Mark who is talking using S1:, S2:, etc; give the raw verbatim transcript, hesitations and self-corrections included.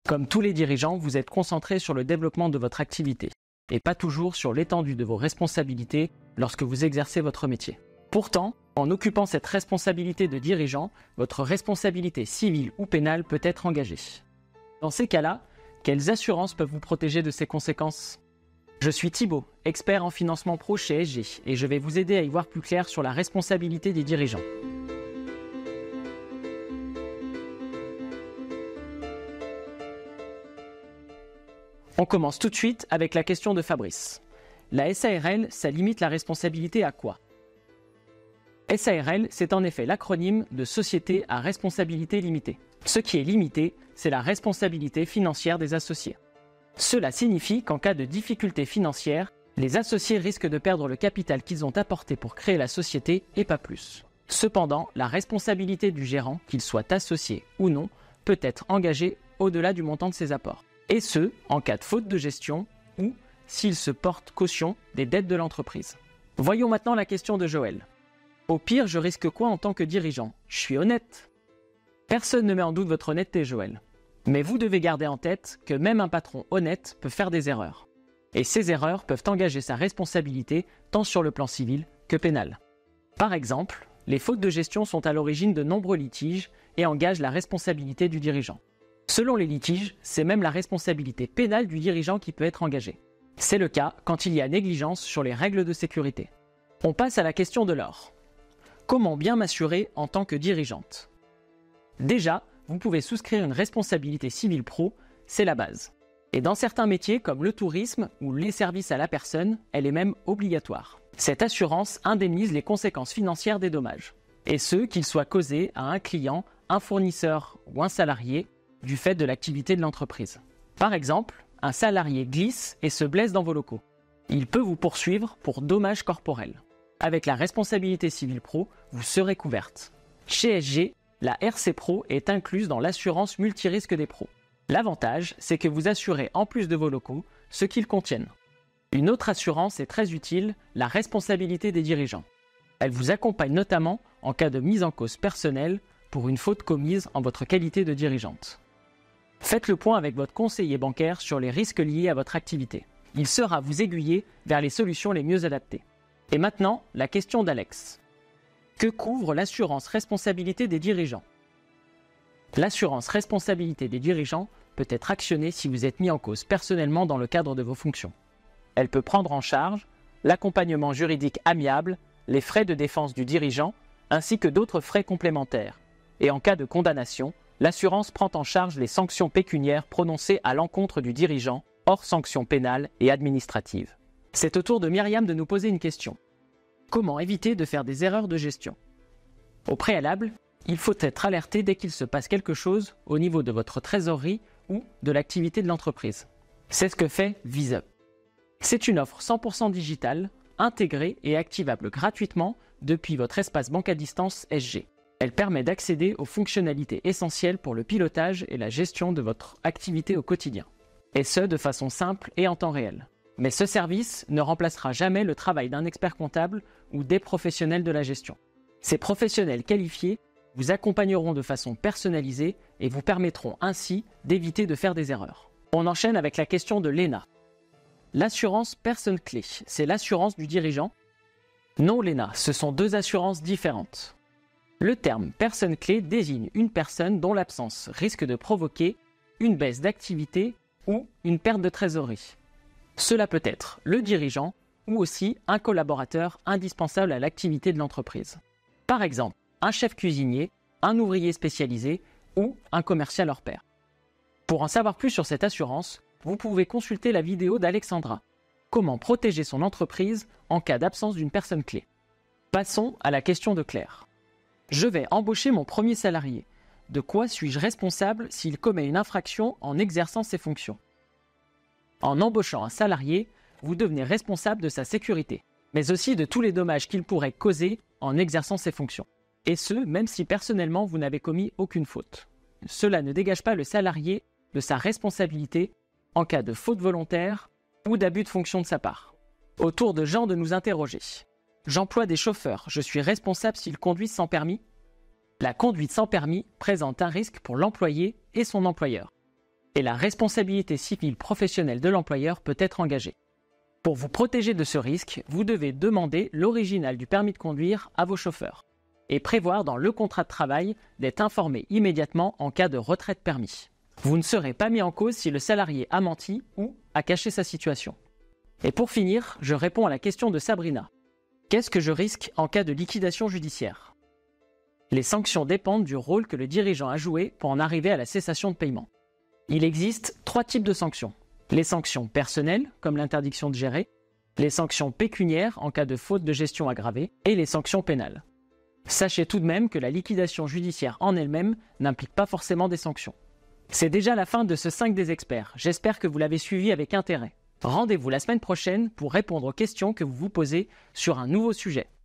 S1: Comme tous les dirigeants, vous êtes concentré sur le développement de votre activité et pas toujours sur l'étendue de vos responsabilités lorsque vous exercez votre métier. Pourtant, en occupant cette responsabilité de dirigeant, votre responsabilité civile ou pénale peut être engagée. Dans ces cas-là, quelles assurances peuvent vous protéger de ces conséquences ? Je suis Thibaut, expert en financement pro chez S G, et je vais vous aider à y voir plus clair sur la responsabilité des dirigeants. On commence tout de suite avec la question de Fabrice. La S A R L, ça limite la responsabilité à quoi ? S A R L, c'est en effet l'acronyme de Société à responsabilité limitée. Ce qui est limité, c'est la responsabilité financière des associés. Cela signifie qu'en cas de difficulté financière, les associés risquent de perdre le capital qu'ils ont apporté pour créer la société et pas plus. Cependant, la responsabilité du gérant, qu'il soit associé ou non, peut être engagée au-delà du montant de ses apports. Et ce, en cas de faute de gestion ou s'il se porte caution des dettes de l'entreprise. Voyons maintenant la question de Joël. Au pire, je risque quoi en tant que dirigeant ? Je suis honnête. Personne ne met en doute votre honnêteté, Joël. Mais vous devez garder en tête que même un patron honnête peut faire des erreurs. Et ces erreurs peuvent engager sa responsabilité tant sur le plan civil que pénal. Par exemple, les fautes de gestion sont à l'origine de nombreux litiges et engagent la responsabilité du dirigeant. Selon les litiges, c'est même la responsabilité pénale du dirigeant qui peut être engagée. C'est le cas quand il y a négligence sur les règles de sécurité. On passe à la question de l'or. Comment bien m'assurer en tant que dirigeante ? Déjà, vous pouvez souscrire une responsabilité civile pro, c'est la base. Et dans certains métiers comme le tourisme ou les services à la personne, elle est même obligatoire. Cette assurance indemnise les conséquences financières des dommages. Et ce, qu'ils soient causés à un client, un fournisseur ou un salarié, du fait de l'activité de l'entreprise. Par exemple, un salarié glisse et se blesse dans vos locaux. Il peut vous poursuivre pour dommages corporels. Avec la responsabilité civile pro, vous serez couverte. Chez S G, la R C Pro est incluse dans l'assurance multirisque des pros. L'avantage, c'est que vous assurez en plus de vos locaux ce qu'ils contiennent. Une autre assurance est très utile, la responsabilité des dirigeants. Elle vous accompagne notamment en cas de mise en cause personnelle pour une faute commise en votre qualité de dirigeante. Faites le point avec votre conseiller bancaire sur les risques liés à votre activité. Il saura vous aiguiller vers les solutions les mieux adaptées. Et maintenant, la question d'Alex. Que couvre l'assurance responsabilité des dirigeants ? L'assurance responsabilité des dirigeants peut être actionnée si vous êtes mis en cause personnellement dans le cadre de vos fonctions. Elle peut prendre en charge l'accompagnement juridique amiable, les frais de défense du dirigeant, ainsi que d'autres frais complémentaires. Et en cas de condamnation, l'assurance prend en charge les sanctions pécuniaires prononcées à l'encontre du dirigeant, hors sanctions pénales et administratives. C'est au tour de Myriam de nous poser une question. Comment éviter de faire des erreurs de gestion ? Au préalable, il faut être alerté dès qu'il se passe quelque chose au niveau de votre trésorerie ou de l'activité de l'entreprise. C'est ce que fait ViseUp. C'est une offre cent pour cent digitale, intégrée et activable gratuitement depuis votre espace banque à distance S G. Elle permet d'accéder aux fonctionnalités essentielles pour le pilotage et la gestion de votre activité au quotidien. Et ce, de façon simple et en temps réel. Mais ce service ne remplacera jamais le travail d'un expert comptable ou des professionnels de la gestion. Ces professionnels qualifiés vous accompagneront de façon personnalisée et vous permettront ainsi d'éviter de faire des erreurs. On enchaîne avec la question de Léna. L'assurance personne clé, c'est l'assurance du dirigeant ? Non Léna, ce sont deux assurances différentes. Le terme personne clé désigne une personne dont l'absence risque de provoquer une baisse d'activité ou une perte de trésorerie. Cela peut être le dirigeant ou aussi un collaborateur indispensable à l'activité de l'entreprise. Par exemple, un chef cuisinier, un ouvrier spécialisé ou un commercial hors pair. Pour en savoir plus sur cette assurance, vous pouvez consulter la vidéo d'Alexandra. Comment protéger son entreprise en cas d'absence d'une personne clé ? Passons à la question de Claire. Je vais embaucher mon premier salarié. De quoi suis-je responsable s'il commet une infraction en exerçant ses fonctions ? En embauchant un salarié, vous devenez responsable de sa sécurité, mais aussi de tous les dommages qu'il pourrait causer en exerçant ses fonctions. Et ce, même si personnellement vous n'avez commis aucune faute. Cela ne dégage pas le salarié de sa responsabilité en cas de faute volontaire ou d'abus de fonction de sa part. Au tour de Jean de nous interroger. J'emploie des chauffeurs, je suis responsable s'ils conduisent sans permis ? La conduite sans permis présente un risque pour l'employé et son employeur. et la responsabilité civile professionnelle de l'employeur peut être engagée. Pour vous protéger de ce risque, vous devez demander l'original du permis de conduire à vos chauffeurs et prévoir dans le contrat de travail d'être informé immédiatement en cas de retrait de permis. Vous ne serez pas mis en cause si le salarié a menti ou a caché sa situation. Et pour finir, je réponds à la question de Sabrina. Qu'est-ce que je risque en cas de liquidation judiciaire ? Les sanctions dépendent du rôle que le dirigeant a joué pour en arriver à la cessation de paiement. Il existe trois types de sanctions. Les sanctions personnelles, comme l'interdiction de gérer, les sanctions pécuniaires en cas de faute de gestion aggravée et les sanctions pénales. Sachez tout de même que la liquidation judiciaire en elle-même n'implique pas forcément des sanctions. C'est déjà la fin de ce cinq des experts. J'espère que vous l'avez suivi avec intérêt. Rendez-vous la semaine prochaine pour répondre aux questions que vous vous posez sur un nouveau sujet.